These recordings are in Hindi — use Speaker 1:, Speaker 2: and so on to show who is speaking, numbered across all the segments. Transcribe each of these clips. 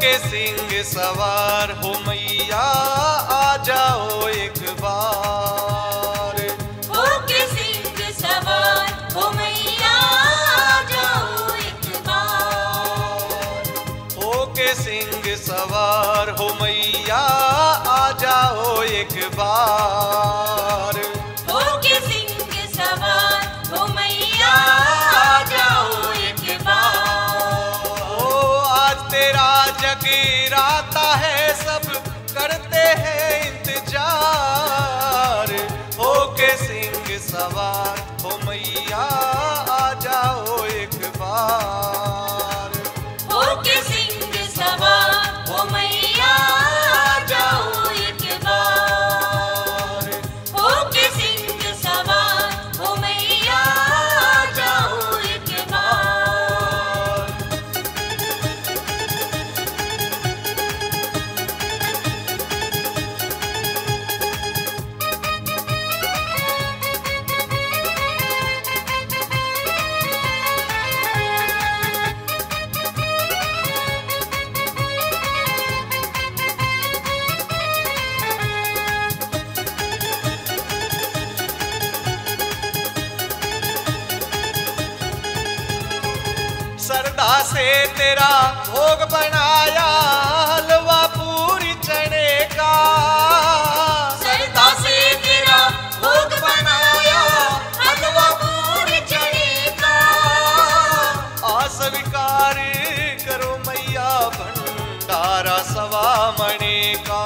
Speaker 1: के सिंह सवार हो मैया आ जाओ एक बार।
Speaker 2: हो के सिंह सवार हो मैया आ जाओ एक बार।
Speaker 1: हो के सिंह सवार हो मैया आ जाओ एक बार।
Speaker 2: हो के सिंह सवार हो मैया आ जाओ एक बार।
Speaker 1: ओ आज तेरा जगराता है सब करते हैं इंतजार। हो के सिंह सवार हो मैया आ जाओ एक बार।
Speaker 2: हो के सिंह सवार हो मैया आ जाओ एक बार। हो के सिंह सवार हो मैया आ जाओ एक बार।
Speaker 1: सरदा से तेरा भोग बनाया हलवा पूरी चने का।
Speaker 2: सरदा से तेरा भोग बनाया हलवा पूरी चने का।
Speaker 1: अस्वीकार करो मैया भंडारा सवा मणे का।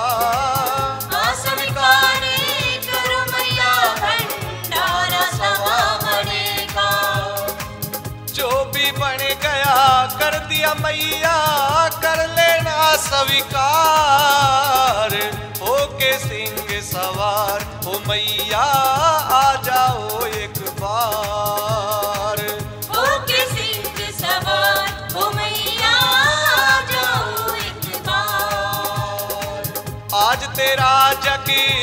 Speaker 2: अस्वीकार करो मैया भंडारा सवा मणे का।
Speaker 1: जो भी बन गया कर दिया मैया कर लेना स्वीकार। हो के सिंह सवार हो मैया आ जाओ एक बार।
Speaker 2: हो के सिंह सवार हो मैया आ जाओ एक बार।
Speaker 1: आज तेरा जगी